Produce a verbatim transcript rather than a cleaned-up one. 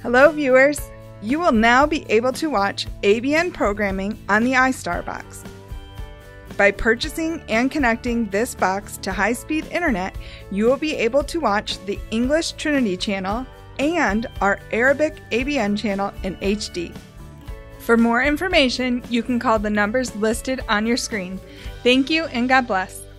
Hello viewers! You will now be able to watch A B N programming on the istar box. By purchasing and connecting this box to high-speed internet, you will be able to watch the English Trinity channel and our Arabic A B N channel in H D. For more information, you can call the numbers listed on your screen. Thank you and God bless.